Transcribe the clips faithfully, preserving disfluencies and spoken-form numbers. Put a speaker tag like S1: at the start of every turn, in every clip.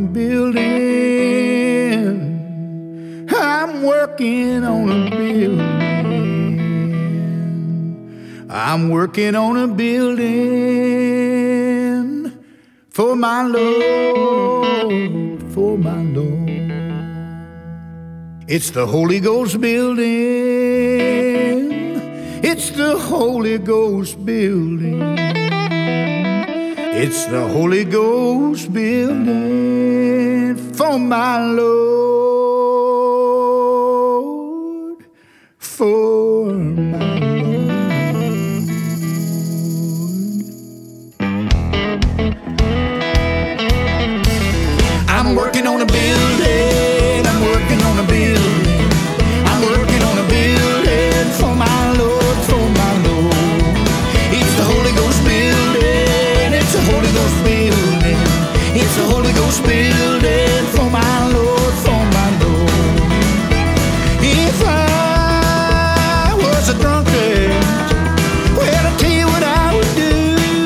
S1: building. I'm working on a building. I'm working on a building for my Lord, for my Lord. It's the Holy Ghost building. It's the Holy Ghost building. It's the Holy Ghost building for my Lord, for my Lord. I'm working on a building. I'm working on a building. I'm working on a building for my Lord, for my Lord. It's the Holy Ghost building. It's the Holy Ghost building. It's the Holy Ghost building for my Lord, for my Lord. If I was a drunkard, well, I'll tell you what I would do.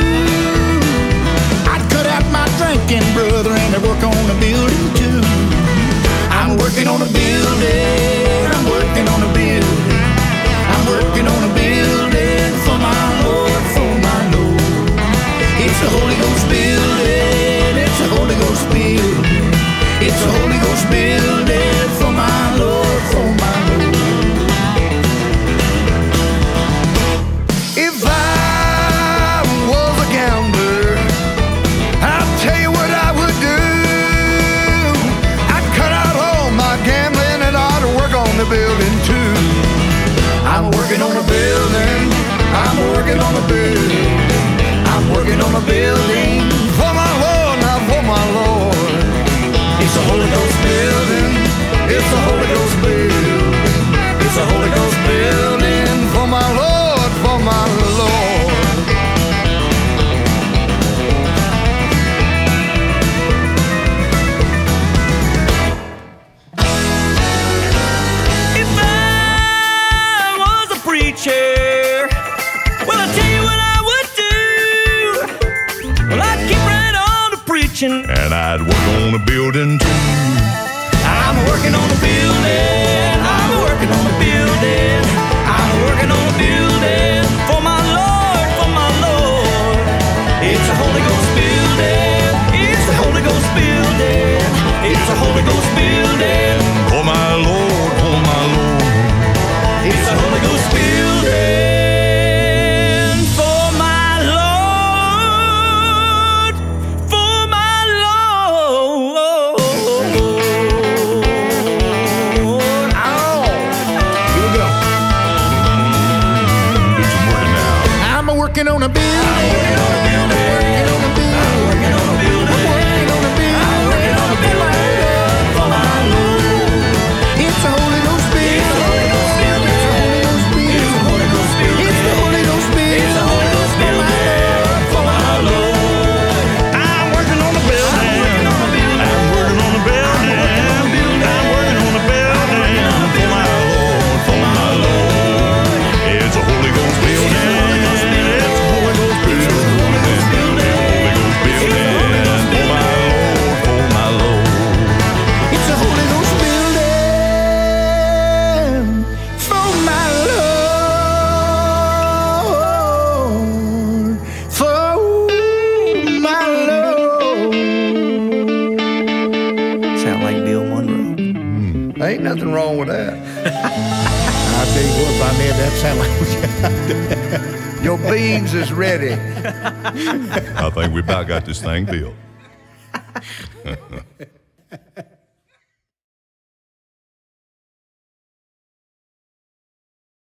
S1: I'd cut out my drinking, brother, and I'd work on a building too. I'm working on a building. I'm working on a building. I'm working on a building for my Lord, for my Lord. It's the Holy Ghost building. It's the Holy Ghost building. It's the Holy Ghost building for my Lord, for my Lord. If I was a gambler, I'll tell you what I would do. I'd cut out all my gambling and I'd work on the building too. I'm working on a building. I'm working on a building. I'm working on a building for my Lord, not for my Lord. It's a Holy Ghost building. It's a Holy Ghost building. It's a Holy Ghost building for my Lord, for my Lord.
S2: If I was a preacher, well, I'll tell you what I would do. Well, I'd keep right on to preaching,
S3: And I'd work on a building too.
S2: I'm working on a building. I'm working on a building. I'm working on a building for my Lord, for my Lord. It's a Holy Ghost building. It's a Holy Ghost building. It's a Holy Ghost building
S3: For my Lord, for my Lord.
S2: It's a Holy Ghost building for my Lord, for my Lord.
S1: Oh, here we go.
S3: Do some working now.
S1: I'm working on a building. I'm working on a building. I'm working on a building. I'm working on a building. I'm working on a building for my Lord. It's a Holy Ghost building. It's a Holy Ghost building. It's a Holy Ghost building. It's the Holy Ghost building. It's the Holy Ghost building for my Lord.
S3: I'm working on a building. I'm working on a building. I'm working on a building. I'm working on a building for my Lord, for my Lord. It's a Holy Ghost building. It's a Holy Ghost building. It's a Holy Ghost building. Holy Ghost building. For my Lord, for my Lord.
S1: It's a Holy Ghost building for my Lord, for my Lord.
S2: Sound like Bill Monroe.
S1: Ain't nothing wrong with that. I'll tell you what, by man, that sound like your beans is ready.
S3: I think we about got this thing built.